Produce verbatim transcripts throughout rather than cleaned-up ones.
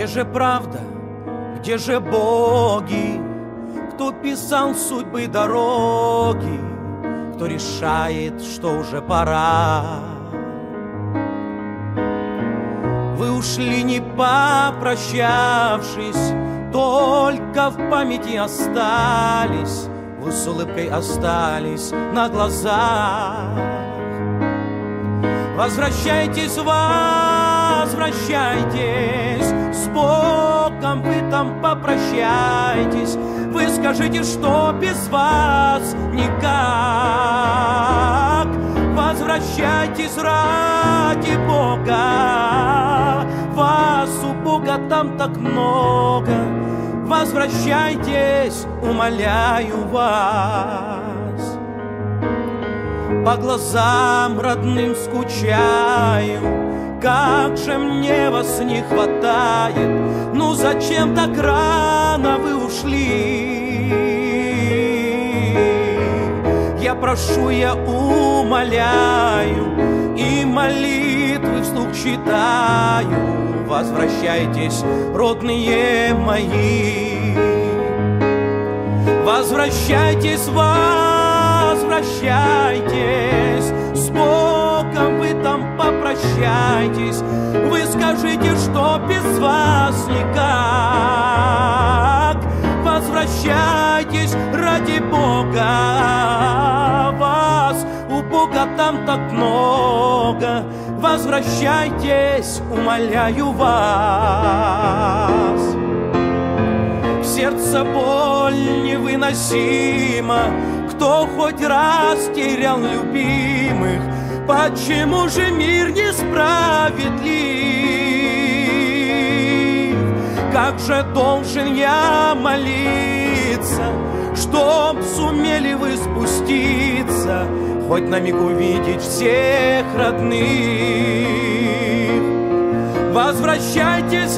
Где же правда, где же боги? Кто писал судьбы дороги? Кто решает, что уже пора? Вы ушли, не попрощавшись, только в памяти остались. Вы с улыбкой остались на глазах. Возвращайтесь, возвращайтесь, с Богом вы там попрощайтесь. Вы скажите, что без вас никак. Возвращайтесь ради Бога, вас у Бога там так много. Возвращайтесь, умоляю вас. По глазам родным скучаю, как же мне вас не хватает. Ну зачем так рано вы ушли? Я прошу, я умоляю, и молитвы вслух читаю. Возвращайтесь, родные мои. Возвращайтесь, возвращайтесь, с Богом вы там попрощайтесь. Вы скажите, что без вас никак. Возвращайтесь ради Бога, вас у Бога там так много. Возвращайтесь, умоляю вас. В сердце боль невыносима, кто хоть раз терял любимых. Почему же мир несправедлив? Как же должен я молиться, чтоб сумели вы спуститься, хоть на миг увидеть всех родных. Возвращайтесь,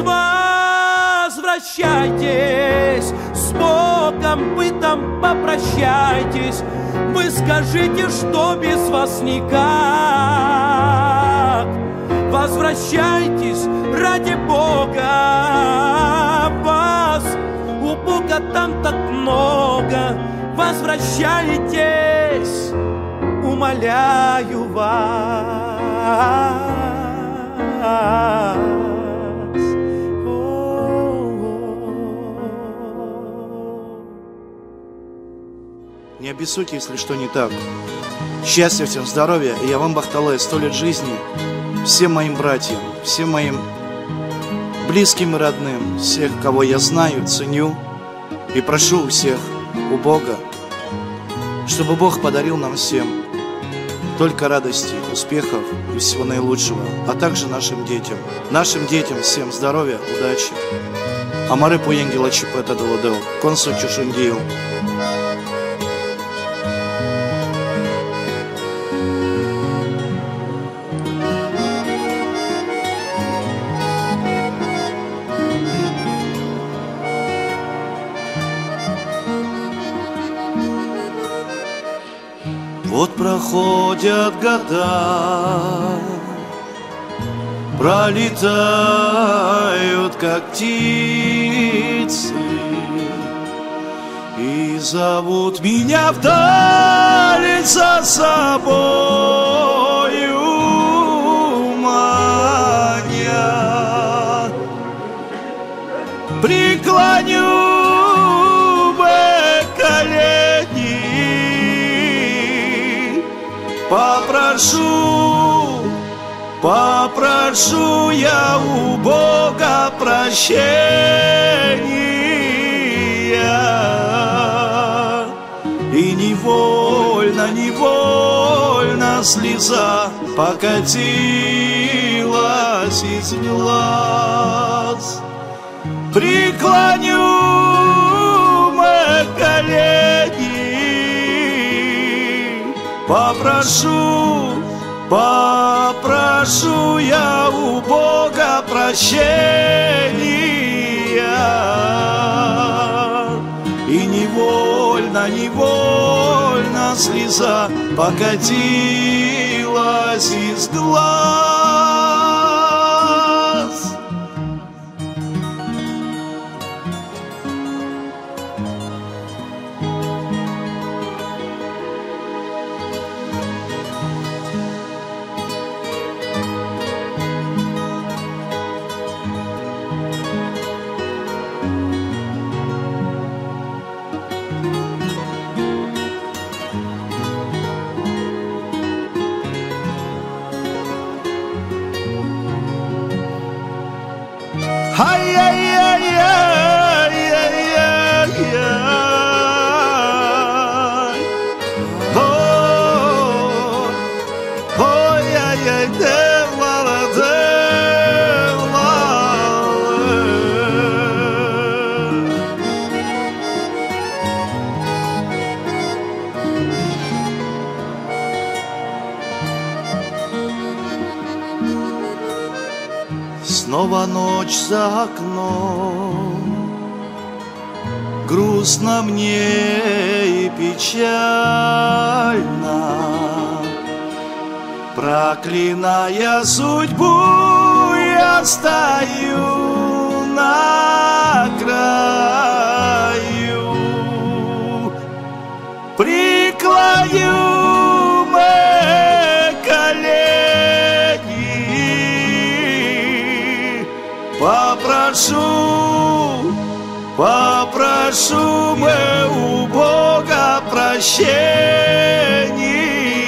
возвращайтесь, с Богом вы там попрощайтесь. Вы скажите, что без вас никак. Возвращайтесь ради Бога, вас у Бога там так много. Возвращайтесь, умоляю вас. Не обессудьте, если что не так. Счастья всем, здоровья, и я вам бахталай, сто лет жизни, всем моим братьям, всем моим близким и родным, всех, кого я знаю, ценю, и прошу у всех, у Бога, чтобы Бог подарил нам всем только радости, успехов и всего наилучшего, а также нашим детям. Нашим детям всем здоровья, удачи. Амары Пуенгила Чипета Долодел, Консу Чушундил. Вот проходят года, пролетают как птицы, и зовут меня вдаль за собою маня. Преклоню Попрошу, попрошу я у Бога прощения, и невольно, невольно слеза покатилась из глаз. Преклоню мы колени, попрошу, попрошу я у Бога прощения, и невольно, невольно слеза покатилась из глаз. Ай-яй-яй-яй-яй-яй. Ой, ой-яй-яй, девлара, девлара. Снова ночь за окном, грустно мне и печально. Проклиная судьбу, я стою на краю. Преклоню мы колени, попрошу, попрошу мы у Бога прощения.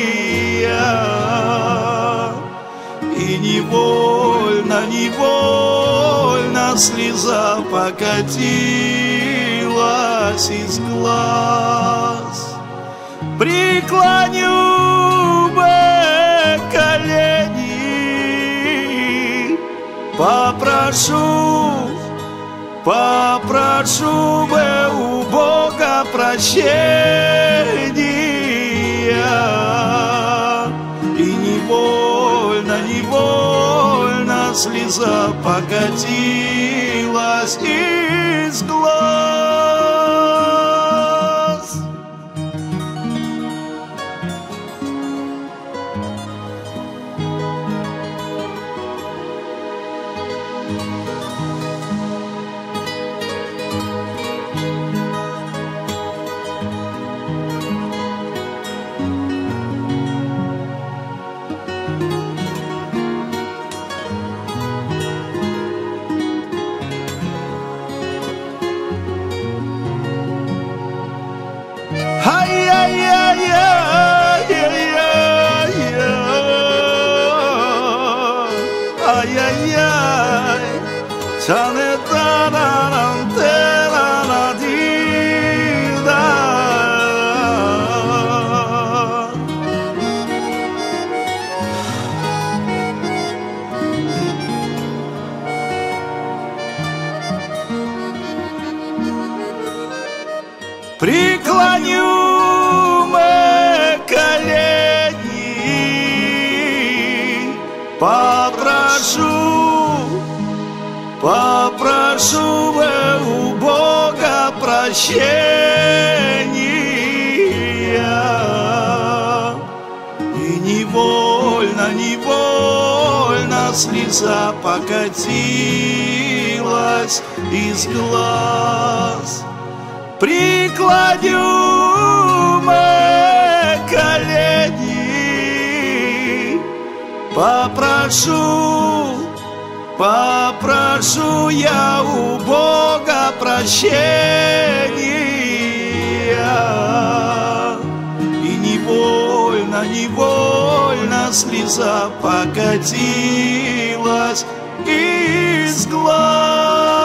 И невольно, невольно слеза покатилась из глаз. Преклоню бы колени, попрошу, попрошу бы у Бога прощения. И невольно, невольно слеза покатилась из глаз. Ай-яй-яй, та-не-та-на-нам-те-на-на-ди-да. Преклоню мы колени, попрошу, попрошу бы у Бога прощения. И невольно, невольно слеза покатилась из глаз. Преклоню мы колени, попрошу, попрошу я у Бога прощения. И невольно, невольно слеза покатилась из глаз.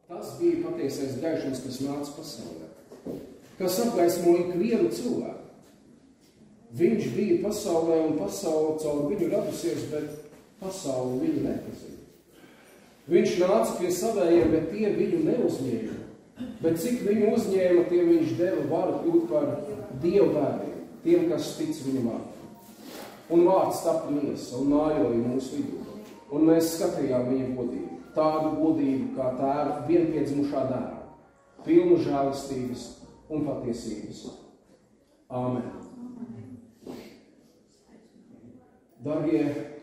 Tas bija patiesais gaišums, kas nāca pasaulē, kas apgaismoja ikvienu cilvēku. Viņš bija pasaulē un pasaule caur viņu radusies, bet pasauli viņu nepazina. Viņš nāca pie savējiem, bet tie viņu neuzņēma. Bet cik viņu uzņēma, tiem viņš deva varu kļūt par Dievu bērniem, tiem, kas tic viņa vārdā. Un vārds tapa miesa un mājoja mūsu vidū. Un mēs skatījām viņa godību, tādu godību kā tēva vienpiedzimušā dēla, pilnu žēlistības un patiesības. Āmen. Dargie,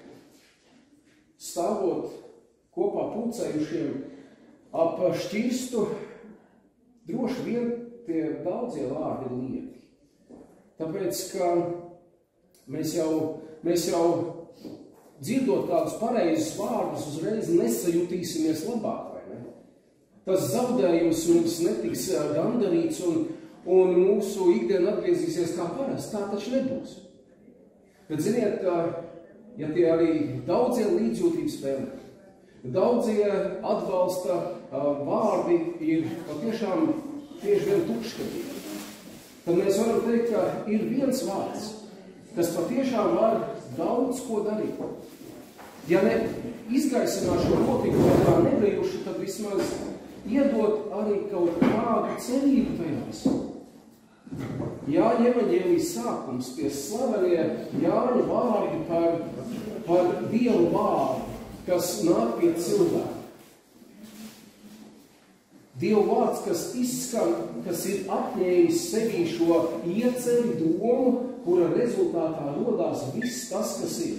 stāvot kopā pulcējušiem ap šķirstu, droši vien tie daudzie vārdi ir lieki. Tāpēc, ka mēs jau, mēs jau dzirdot kādus pareizus vārdus, uzreiz nesajutīsimies labāk, vai ne? Tas zaudējums mums netiks gandarīts un, un mūsu ikdiena atgriezīsies kā parasti. Tā taču nebūs. Bet ziniet, ja tie arī daudzie līdzjūtības spēlē, daudzie atbalsta vārdi ir patiešām tieši vien tukšskatīgi, tad mēs varam teikt, ka ir viens vārds, kas patiešām var daudz ko darīt. Ja ne izgaisināt šo notikumu kā nebrījuši, tad vismaz iedot arī kaut kādu cerību tajās. Jāņa evaņģēlijas sākums, tie slavenie Jāņa vārdi par, par Dievu vārdu, kas nāk pie cilvēka. Dievu vārds, kas izskan, kas ir apņēmis sevī šo ieceri domu, kura rezultātā rodās viss tas, kas ir.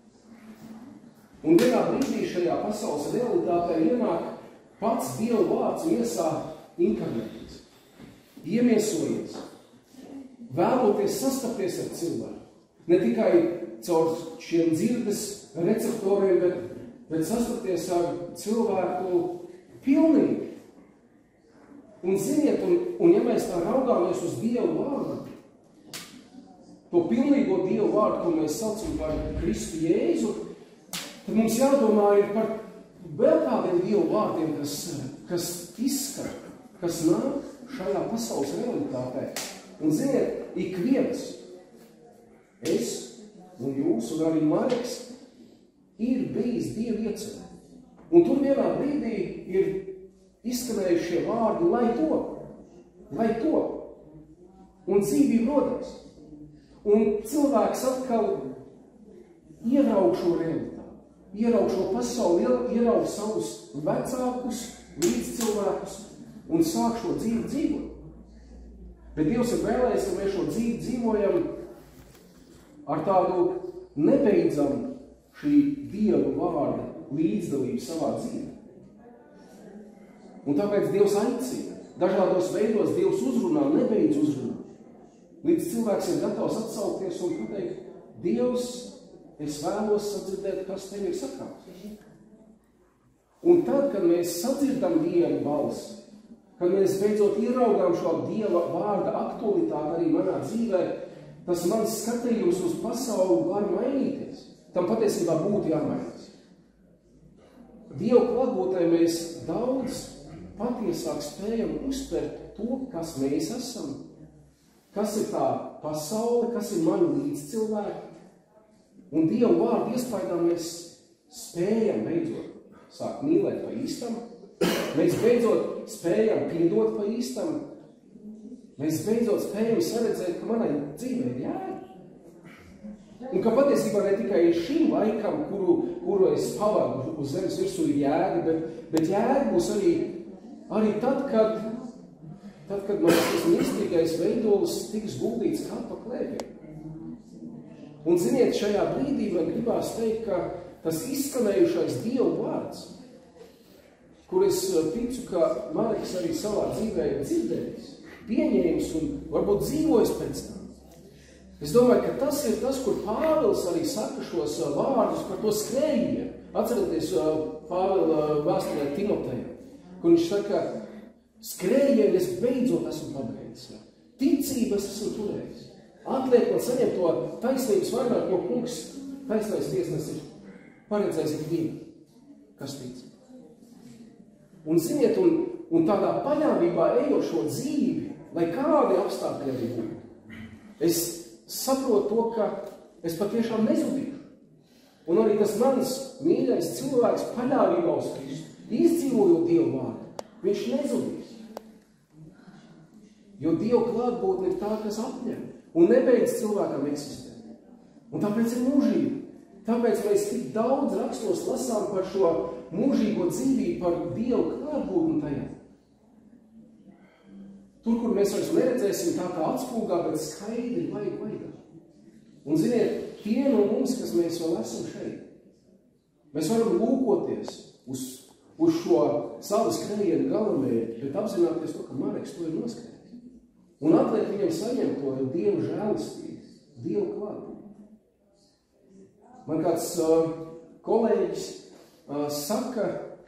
Un vienā brīdī šajā pasaules realitātē ienāk pats Dievu vārds miesā inkarnēties, iemiesojies, vēloties sastapties ar cilvēku. Ne tikai caur šiem dzirdes receptoriem, bet, bet sastapties ar cilvēku pilnīgi. Un ziniet, un, un ja mēs tā raugāmies uz Dievu vārdu, to pilnīgo Dievu vārdu, ko mēs saucam par Kristu Jēzu, tad mums jādomā ir par vēl kādiem Dievu vārdiem, kas, kas izskan, kas nāk šajā pasaules realitātē. Un ziniet, ik viens, es un jūs un arī Mareks, ir bijis Dievu iecerē. Un tur vienā brīdī ir izskanējuši šie vārdi, lai to, lai to. Un dzīvība rodās. Un cilvēks atkal ieraug šo realitāti, ieraug šo pasauli, ieraug savus vecākus, līdzcilvēkus un sāk šo dzīvi dzīvot. Bet Dievs ir vēlējis, ka mēs šo dzīvi dzīvojam ar tādu nebeidzamu šī Dieva vārda līdzdalību savā dzīvē. Un tāpēc Dievs aicina, dažādos veidos Dievs uzrunā, nebeidz uzrunā. Līdz cilvēks ir gatavs atsaukties un pateikt, Dievs, es vēlos sadzirdēt, kas tev ir sakāms. Un tad, kad mēs sadzirdam Dieva balsi, kad mēs beidzot ieraugām šo Dieva vārda aktualitāti arī manā dzīvē, tas mans skatījums uz pasauli var mainīties. Tam patiesībā būtu jāmainās. Dieva klātbūtnē mēs daudz patiesāk spējam uztvert to, kas mēs esam, kas ir tā pasaule, kas ir mani līdzcilvēki. Un Dieva vārdu iespaidā mēs spējam beidzot sākt mīlēt pa īstam, mēs beidzot spējam piedot pa īstam, mēs beidzot spējam saredzēt, ka manai dzīvē ir jēga. Un ka patiesībā ne tikai šim laikam, kuru, kuru es pavadu uz zemes virsū, ir jēga, bet, bet jēga būs arī, arī tad, kad, tad, kad man tas mīstīgais veidols tiks guldīts kapa klēpī. Un ziniet, šajā brīdī man gribās teikt, ka tas izskanējušais Dieva vārds, kur es ticu, ka Mareks arī savā dzīvē ir dzirdējis, pieņēmis un varbūt dzīvojis pēc tam. Es domāju, ka tas ir tas, kur Pāvils arī saka šos vārdus par to skrējienu. Atcerieties Pāvila vēstulē Timotejam, kur viņš saka, skrējienu es beidzot esmu pabeidis. Ticības esmu turējis. Atliek man saņemt to taisnības vairāk, no kungs taisnais tiesnesis paredzējis ikvienu, kas tic. Un ziniet, un un tādā paļāvībā ejošo dzīvi, lai kādi apstākļi arī būtu, es saprotu to, ka es patiešām nezudīšu. Un arī tas mans mīļais cilvēks paļāvībā uz Kristu, izdzīvojot Dievu vārdu, viņš nezudīs. Jo Dieva klātbūtne ir tā, kas apņem un nebeidz cilvēkam eksistēt. Un tāpēc ir mūžība. Tāpēc mēs tik daudz rakstos lasām par šo mūžīgo dzīvību, par Dievu klātbūtni tajā. Tur, kur mēs vairs neredzēsim tā kā atspūgā, bet skaidri vajag vajag. Un ziniet, tie no mums, kas mēs vēl esam šeit, mēs varam lūkoties uz, uz šo savu skrējienu galamērķi, bet apzināties to, ka Mareks to ir noskrējis. Un atliek viņam saņemt to Dievu žēlistības, Dievu klātbūtni. Man kāds uh, kolēģis uh, saka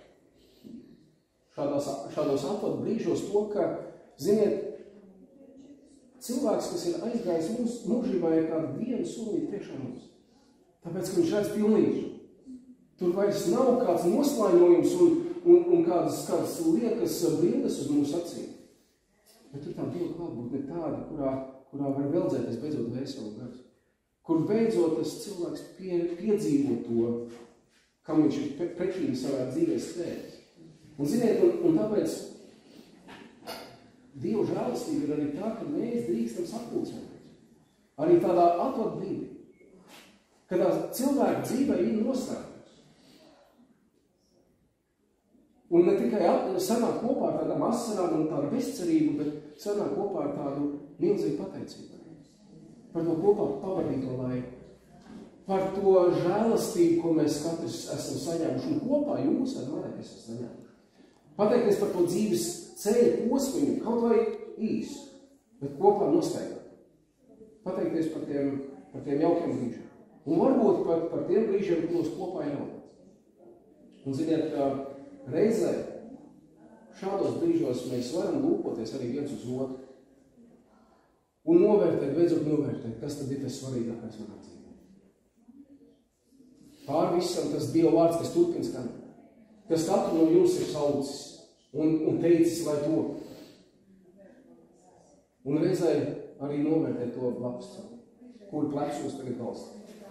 šādos, šādos atvadu brīžos to, ka, ziniet, cilvēks, kas ir aizgājis mūs mūžībā, ir kāda viena solīta priekšā mums. Tāpēc, ka viņš redz pilnīgi. Tur vairs nav kāds noslāņojums un, un, un kādas, kādas liekas bildes uz mūsu acīm. Bet tur tā Dieva klātbūtne ir tāda, kurā, kurā var veldzēties beidzot vēseli gars. Kur beidzot tas cilvēks pie, piedzīvo to, kam viņš ir prečīgi savā dzīvē stēris. Un ziniet, un, un tāpēc Dieva žēlastība ir arī tā, ka mēs drīkstam sapulcēties. Arī tādā atvadu brīdī, kad cilvēka dzīvē ir nostājums. Un ne tikai sanāk kopā ar tādām asarām un tādu bezcerību, bet sanāk kopā ar tādu milzīgu pateicību. Par to kopā pavadīto laiku. Par to žēlastību, ko mēs katrs esam saņēmuši. Un kopā jūs ar mani esam saņēmuši. Pateikties par to dzīves ceļa posmiņu, kaut vai īsu, bet kopā nostaigāt. Pateikties par tiem, par tiem jaukiem brīžiem. Un varbūt pat par tiem brīžiem, kuros kopā ir jautāt. Un ziniet, reizē šādos brīžos mēs varam lūkoties arī viens uz otru. Un novērtēt, beidzot novērtēt, kas tad ir tas svarīgākais manā dzīvē. Pār visam tas Dieva vārds, kas turpina skanēt. Kas katru no jums ir saucis un, un teicis, lai to. Un reizē arī novērtēt to blakus cilvēku, kuru plecos tagad balstīt.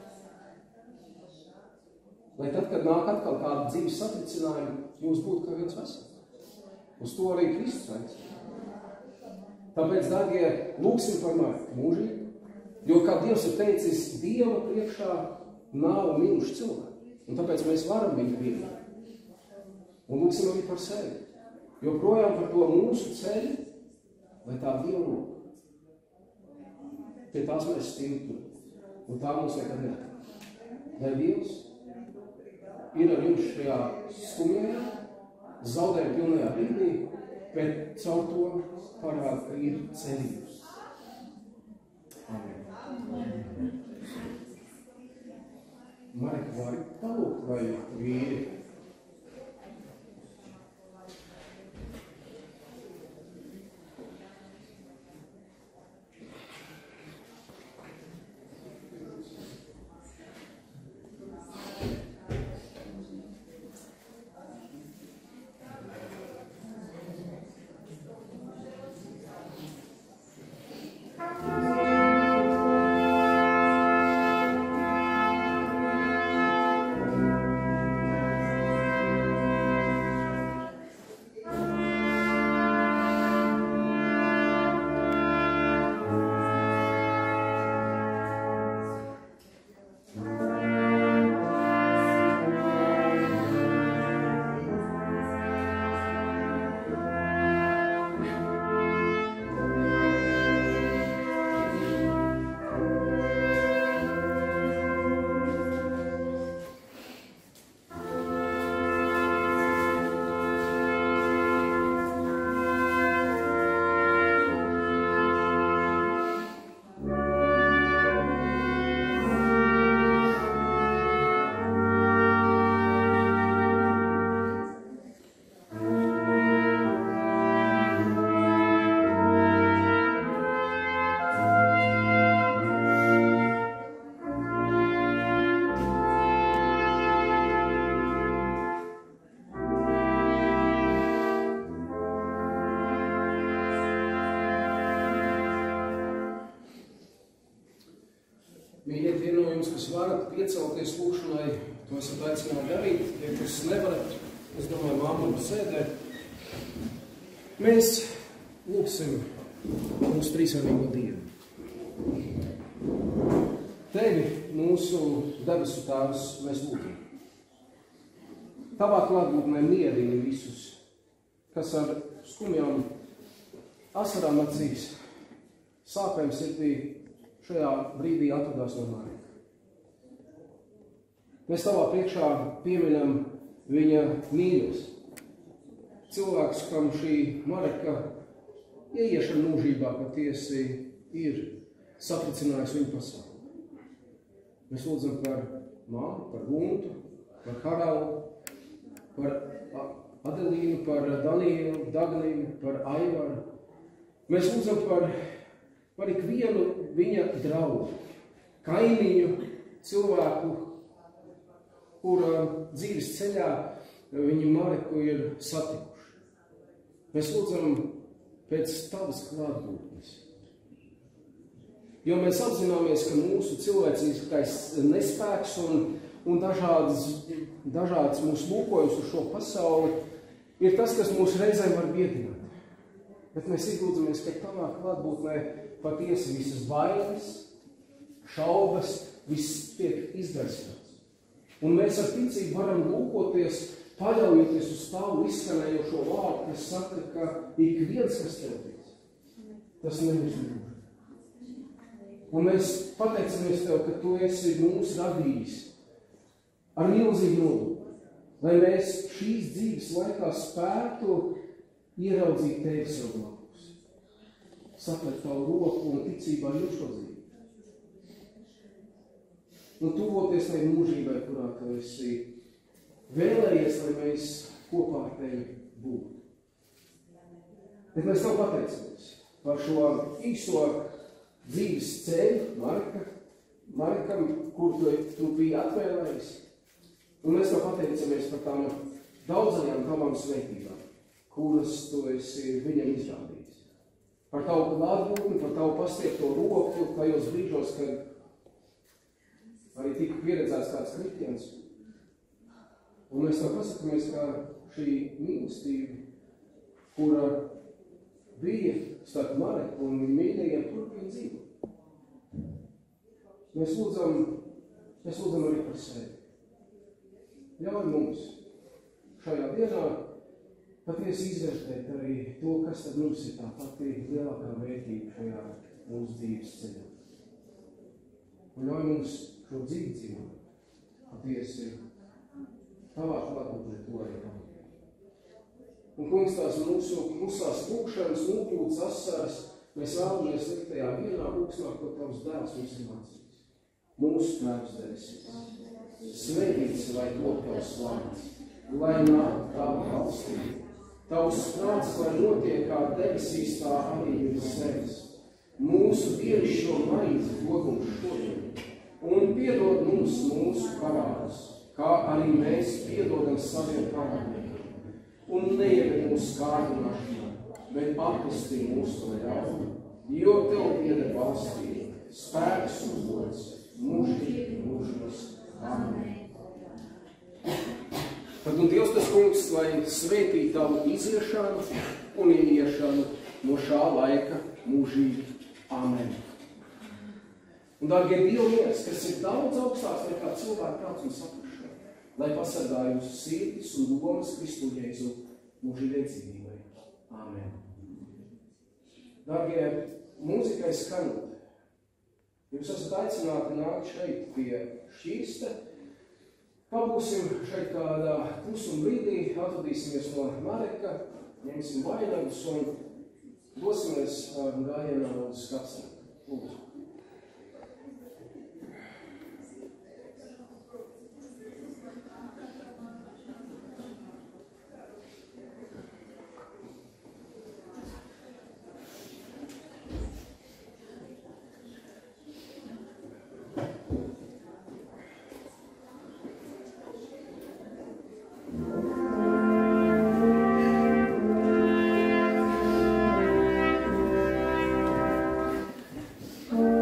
Lai tad, kad nāk atkal kāda dzīves satricinājuma, jūs būtu kā viens vesels. Uz to arī Kristus aicina. Tāpēc, dārgie, lūksim par Marku mūžību, jo, kā Dievs ir teicis, Dieva priekšā nav miruši cilvēki. Un tāpēc mēs varam viņu pieņemt. Un lūksim arī par sevi. Jo projām par to mūsu ceļu, lai tā Dieva roka. Pie tās mēs stīvtu. Un tā mums nekad neatāk. Lai Dievs ir ar jums šajā skumjajā, zaudējuma pilnajā brīdī, bet caur to parāda, ka ir cerības. Amen. Marika, vari palūkt, vai vīri? Mīļie, tie no jums, kas varat piecelties lūkšanai, to esat aicināti darīt. Ja kas nevarat, es domāju, māma mums sēdē. Mēs lūksim mūsu trīsvainīgo Dievu. Tevi, mūsu debesu Tēvs, mēs lūdzam. Tavā klātbūtnē mierini visus, kas ar skumjām asarām acīs, sāpēm sirdī šajā brīdī atradās no Marika. Mēs tavā priekšā pieminam viņa mīļos. Cilvēks, kam šī Marika ieiešana mūžībā patiesi ir satricinājis viņu pasauli. Mēs lūdzam par māmu, par Guntu, par Haraldu, par Adelīnu, par Danielu, Dagnīnu, par Aivaru. Mēs lūdzam par par ikvienu viņa draugu, kaimiņu, cilvēku, kura dzīves ceļā viņi Mariku ir satikuši. Mēs lūdzam pēc tavas klātbūtnes. Jo mēs apzināmies, ka mūsu cilvēciskais nespēks un, un dažādas, dažādas mūsu lūkojums uz šo pasauli ir tas, kas mūs reizēm var biedināt. Bet mēs izlūdzamies, ka tavā klātbūtnē patiesi visas bailes, šaubas, viss tiek izgaismots. Un mēs ar ticību varam lūkoties, paļaujoties uz tavu izskanējošo vārdu, kas saka, ka ik viens, kas tev tic, tas nemirs mūžā. Un mēs pateicamies tev, ka tu esi mūs radījis ar milzīgu nolūku, lai mēs šīs dzīves laikā spētu ieraudzīt tevi savu blakus. Saplēt tavu roku un ticībā jūs šo dzīvi. Un tuvoties tai mūžībai, kurā tu esi vēlējies, lai mēs kopā ar tevi būtu. Bet mēs tev pateicamies par šo īso dzīves ceļu, Marika, Marikam, kur tu, tu biji atvēlējis. Un mēs tev pateicamies par tām daudzajām tavām sveitībām, kuras tu esi viņam izrādījis. Par tavu klātbūtni, par tavu pastiepto roku, tajos brīžos, kad arī tika pieredzēts kāds kritiens. Un mēs tev pasakamies, ka šī mīlestība, kura bija starp Mariku un viņa mīļajiem, turpina dzīvot. Mēs lūdzam, mēs lūdzam arī par sevi. Ļauj mums šajā dienā patiesi izvērtēt arī to, kas tad mums ir tā pati lielākā vērtība šajā mūsu dzīves ceļā. Un ļauj mums šo dzīvi dzīvot, patiesi tavā klātbūtnē to arī palikt. Un, kungs, tās mūsu klusās lūkšanas, lūkļūtas asaras, mēs vēlamies likt tajā vienā lūksmā, ko tavs dēls mums ir mācījis. Mūsu Tēvs debesīs, svētīts lai top tavs vārds, lai nāk tava valstība. Tavs prāts, lai notiek kā debesīs, tā arī virs zemes. Mūsu dienascho maizi dod mums šodien, un piedod mums mūsu parādus, kā arī mēs piedodam saviem parādniekiem. Un neieved mūsu kārdināšanā, bet atpestī mūsu no ļauna, jo tev pieder valstība, spēks un gods, mūžīgi mūžos. Amen. Tad un Dievs tas kungs, lai svētī tavu iziešanu un ieiešanu no šā laika mūžīgi. Amen. Un, dārgie Dieva miers, kas ir daudz augstāks nekā cilvēku prāts un saprašana, lai pasargā jūsu sirdis un domas Kristu Jēzu mūžīgai dzīvībai. Amen. Dārgie, mūzikai skanot, jūs esat aicināti nākt šeit pie šķīsta. Pabūsim šeit kādā klusuma brīdī, atvadīsimies no Marika, ņemsim vainagus un dosimies gājienā uz skapsēm. Lūdzu. Oh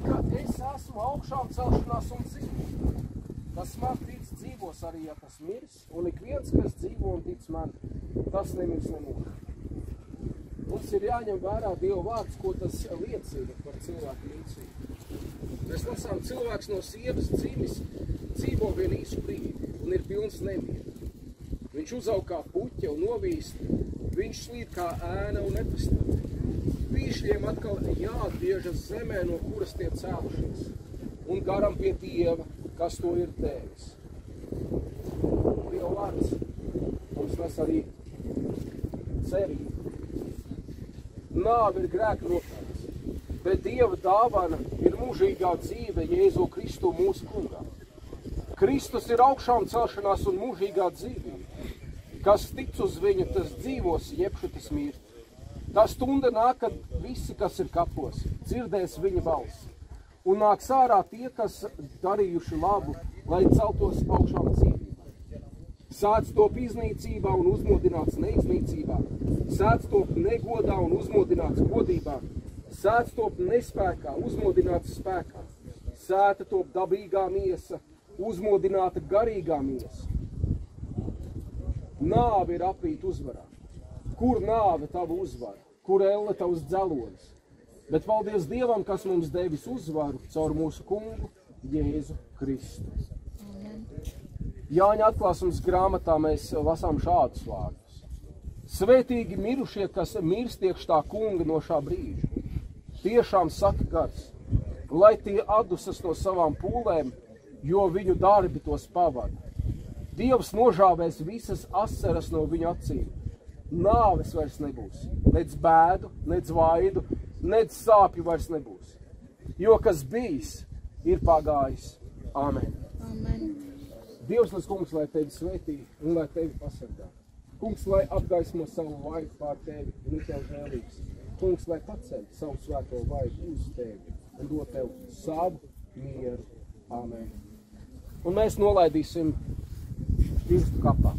ka es esmu augšām celšanās un dzīvo. Kas man tic, dzīvos arī, ja tas mirs, un ik viens, kas dzīvo un tic man, tas nemirs nemūžīgi. Mums ir jāņem vērā Dieva vārds, ko tas liecina par cilvēku līdzību. Mēs lasām, cilvēks no sievas dzimis dzīvo vien īsu brīdi un ir pilns nemieru. Viņš uzaug kā puķa un novīst, viņš slīd kā ēna un nepastāv. Pīšļiem atkal jāatgriežas zemē, no kuras tie cēlušies, un garam pie Dieva, kas to ir devis. Dieva vārds mums nes arī cerību. Nāve ir grēka nopelns, bet Dieva dāvana ir mūžīgā dzīve Jēzu Kristu mūsu kungā. Kristus ir augšām celšanās un mūžīgā dzīve. Kas tic uz viņu, tas dzīvos, jebšu tas mirt. Tā stunda nāk, kad visi, kas ir kapos, dzirdēs viņa balsi. Un nāks ārā tie, kas darījuši labu, lai celtos augšām dzīvībā. Sēdz top iznīcībā un uzmodināts neiznīcībā. Sēdz top negodā un uzmodināts godībā. Sēdz top nespēkā, uzmodināts spēkā. Sēta top dabīgā miesa, uzmodināta garīgā miesa. Nāve ir aprīt uzvarā. Kur nāve tavu uzvara? Kur elle tavs dzelonis? Bet paldies Dievam, kas mums devis uzvaru caur mūsu kungu Jēzu Kristu. Jāņa atklāsums grāmatā mēs lasām šādus vārdus. Svētīgi mirušie, kas mirst iekš tā kunga no šā brīža. Tiešām saka gars, lai tie atdusas no savām pūlēm, jo viņu darbi tos pavada. Dievs nožāvēs visas asaras no viņu acīm. Nāves vairs nebūs, nec bēdu, nec vaidu, nec sāpju vairs nebūs. Jo kas bijis, ir pagājis. Amen. Amen. Dievs, lai kungs, lai tevi svētī un lai tevi pasargā. Kungs, lai apgaismo savu vaigu pār tevi un ir tev žēlīgs. Kungs, lai paceļ savu svēto vaigu uz tevi un dod tev savu mieru. Amen. Un mēs nolaidīsim pirstu kapā.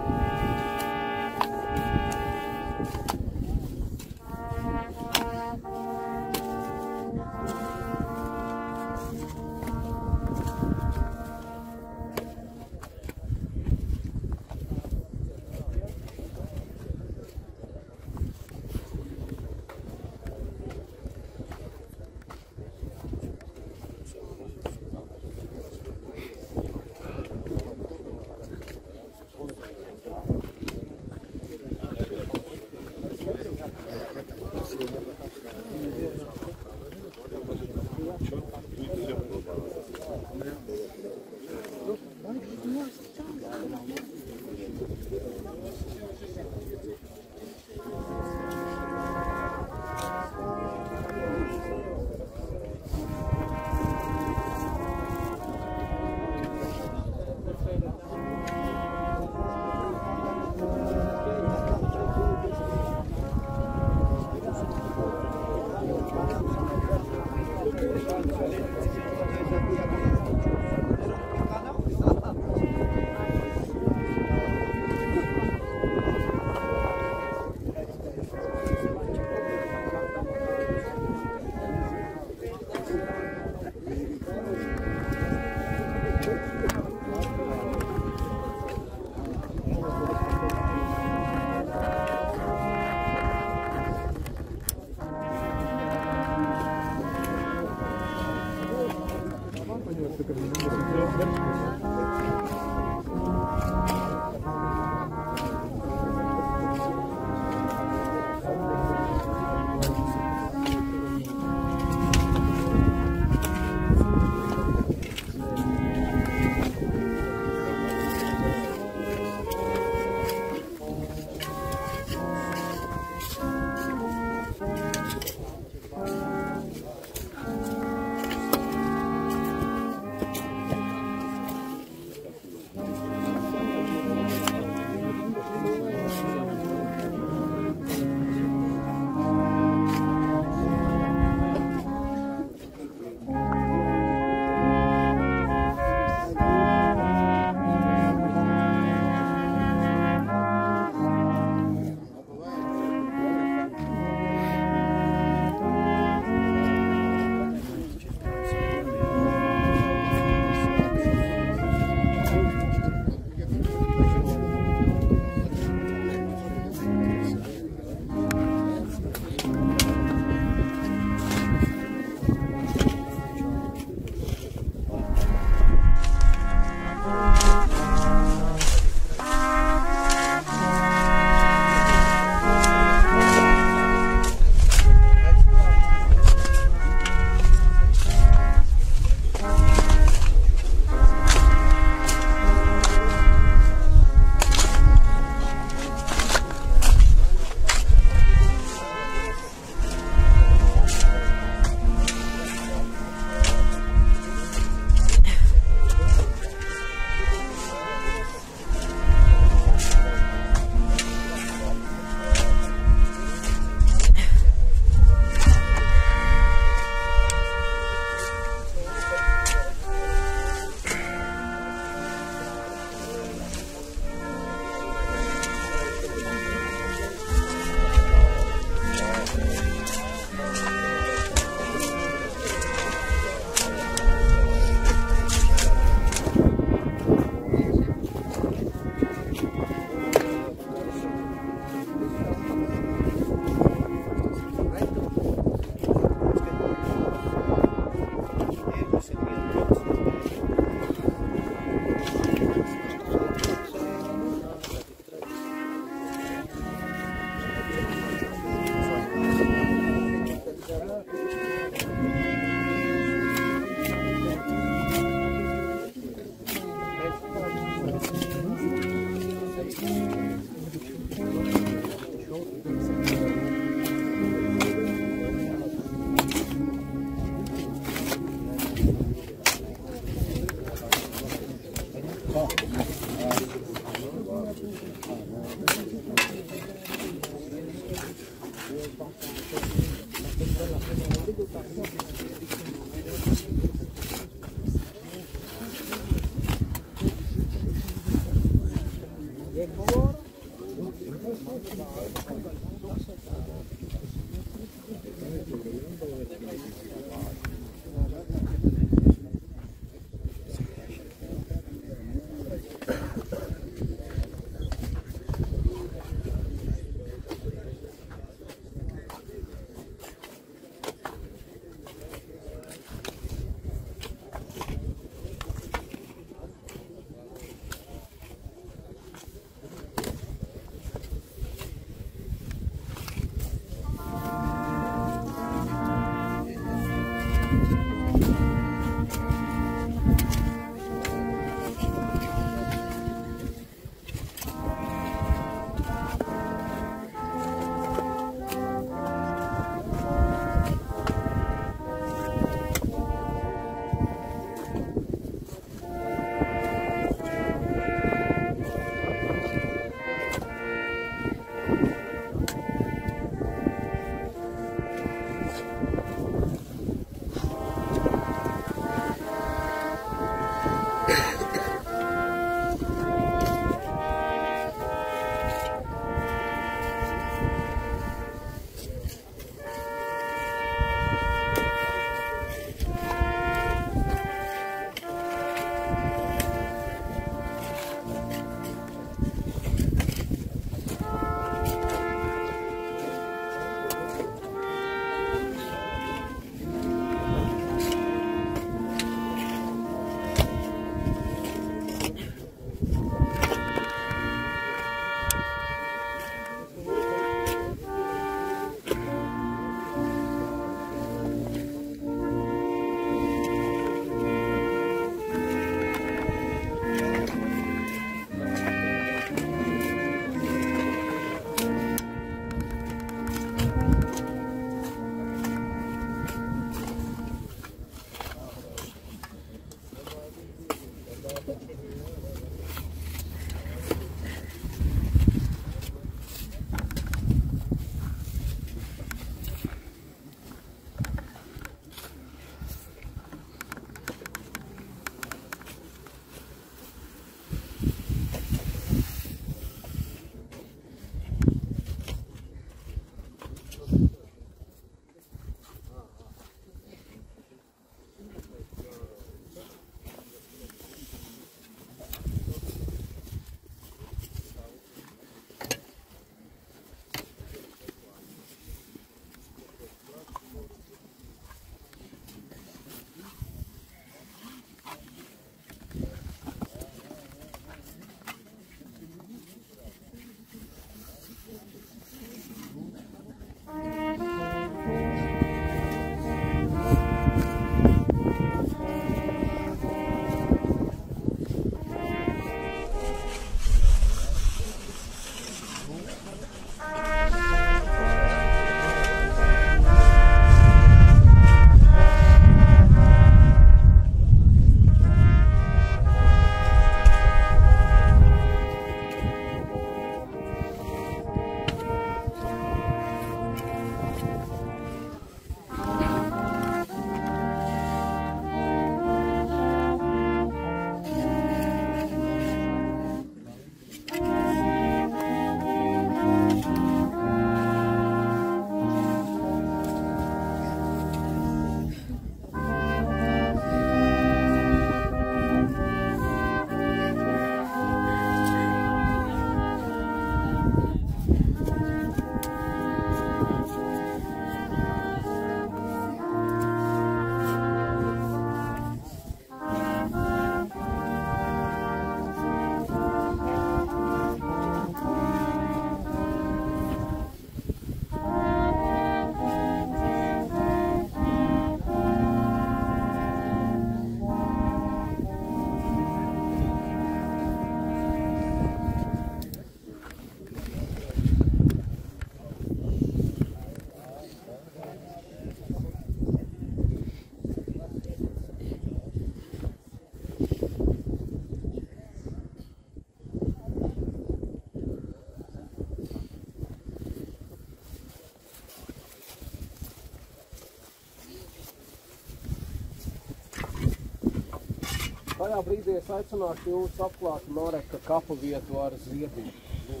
Šajā brīdī es aicināšu jūs apklāt Mareka kapu vietu ar ziediņu.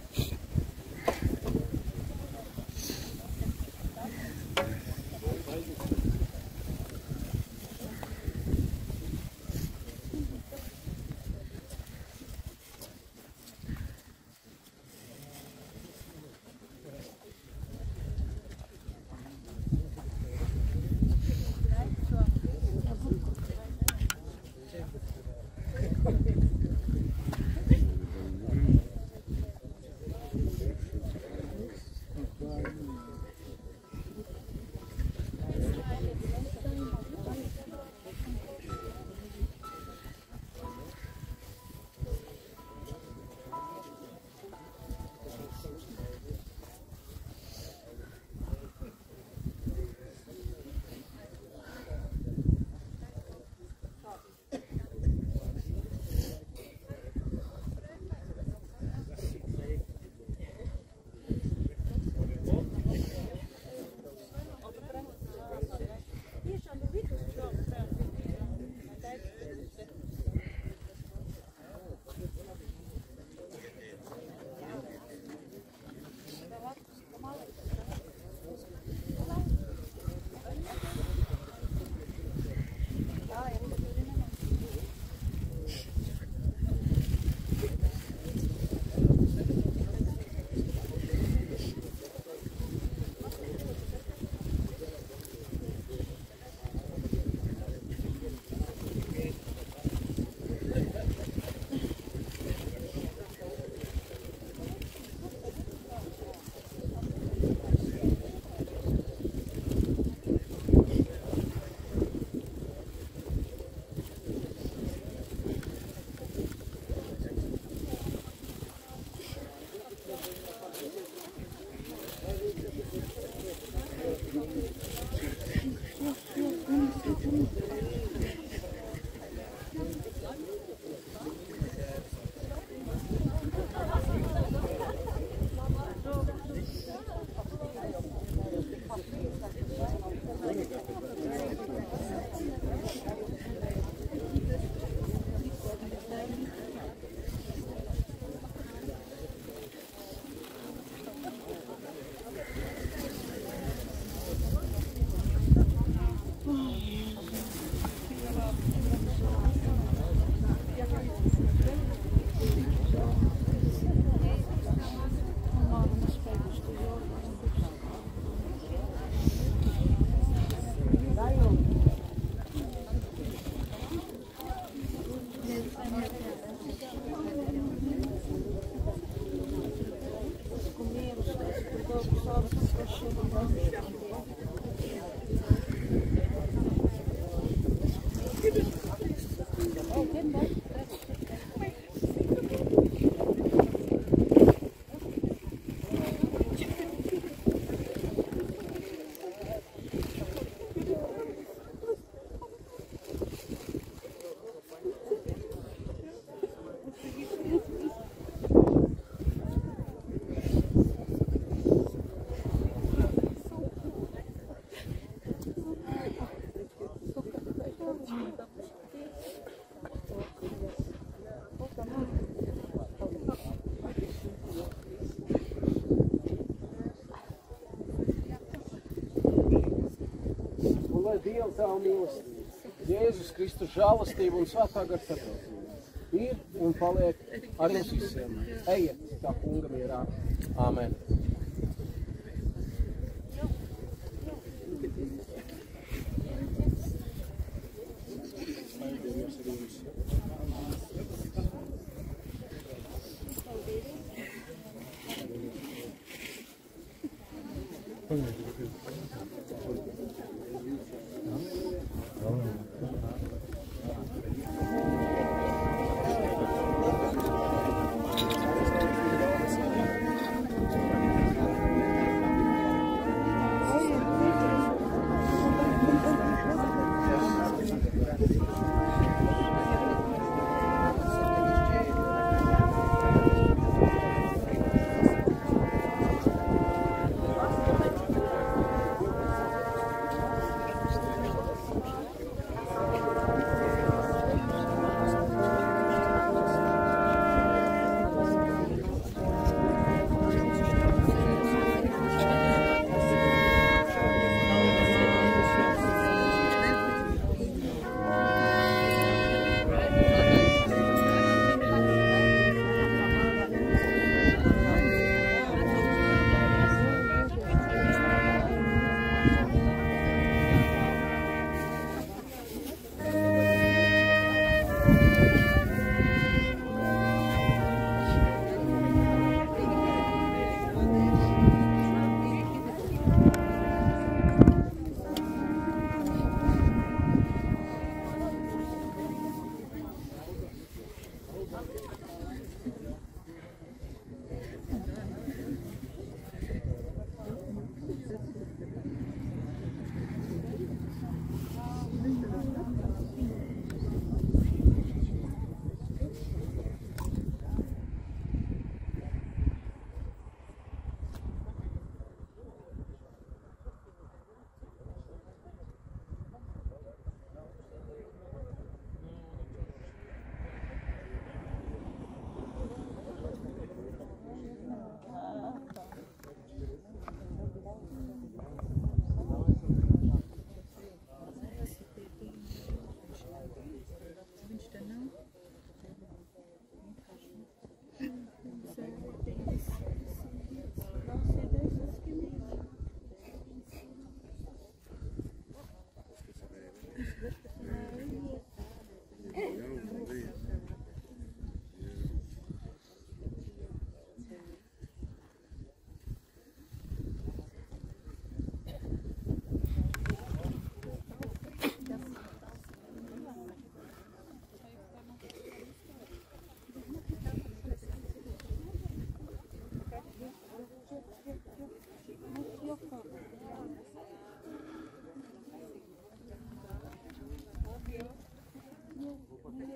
Dieva tava mīlestība, Jēzus Kristus žēlastība un svētā gara satrauktība ir un paliek ar jums visiem. Ejiet tā kunga mierā. Āmen.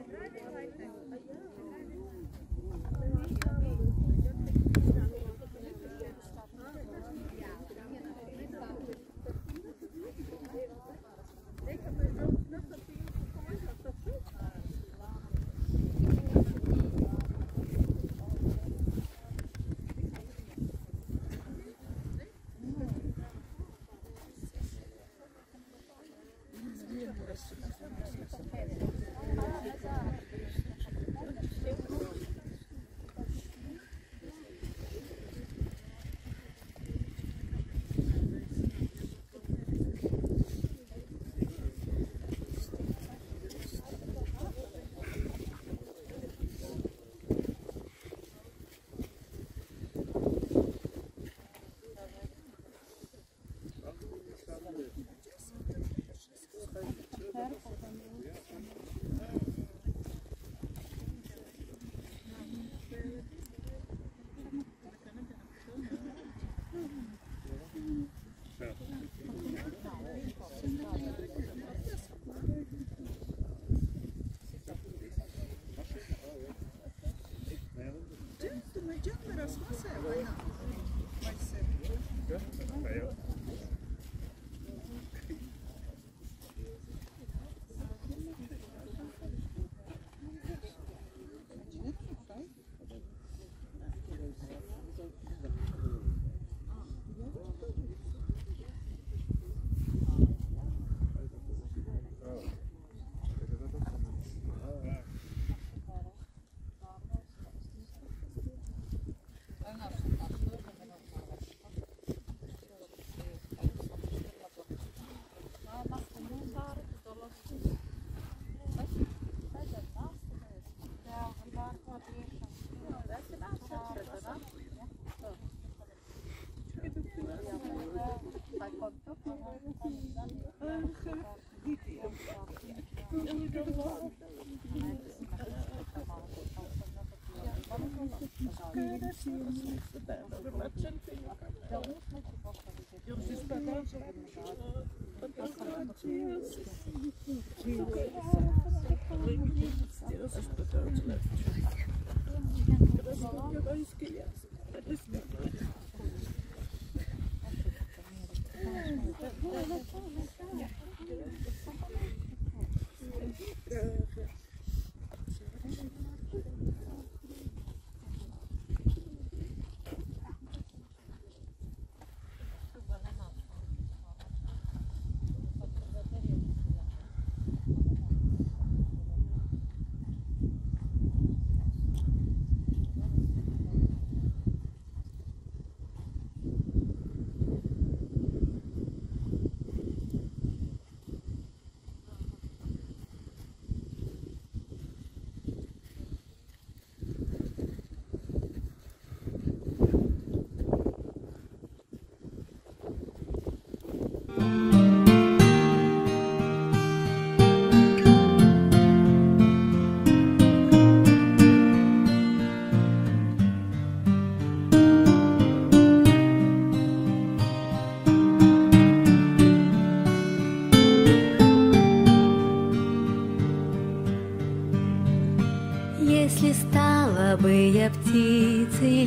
Если стала бы я птицей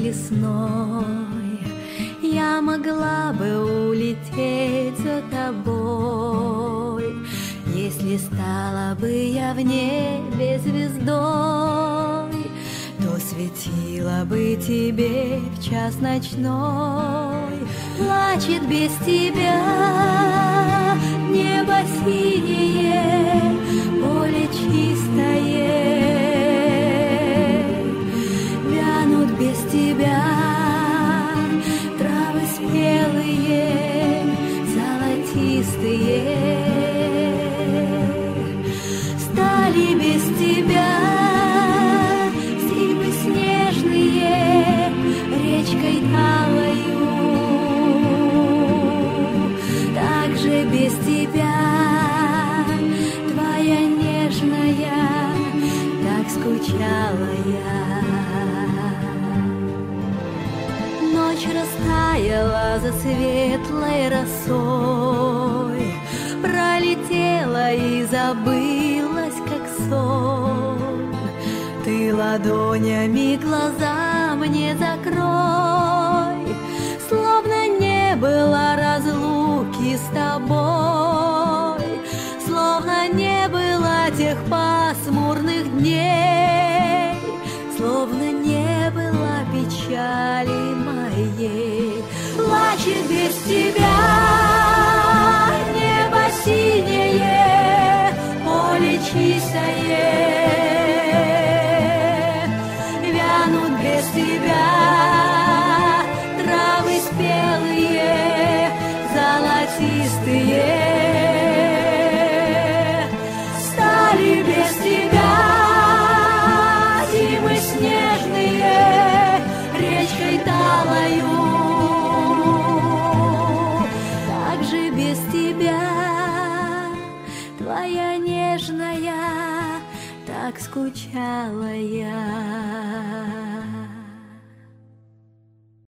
лесной, я могла бы улететь за тобой. Если стала бы я в небе звездой, то светила бы тебе в час ночной. Плачет без тебя небо синее, поле чистое. Без тебя травы спелые, золотистые, стали без тебя степи снежные, речкой талою. Также без тебя твоя нежная, так скучала я. Ночь растаяла за светлой росой, пролетела и забылась, как сон. ладонями глаза мне закрой, словно не было разлуки с тобой, словно не было тех пасмурных дней, словно не было печали моей. Плачет без тебя небо синее, поле чистое, вянут без тебя травы спелые, золотистые, стали без тебя зимы снежные, речкой талою. Так же без тебя, твоя нежная, так скучала я.